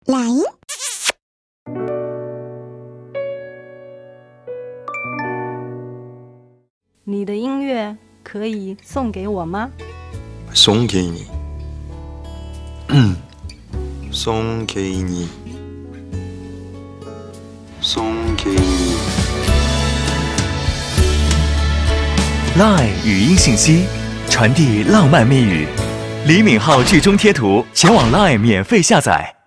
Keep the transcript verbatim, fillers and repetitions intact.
来。 你的音乐可以送给我吗？ 送给你，嗯，送给你，送给你。 Line 语音信息，传递浪漫蜜语。李敏镐剧中贴图，前往 Line 免费下载。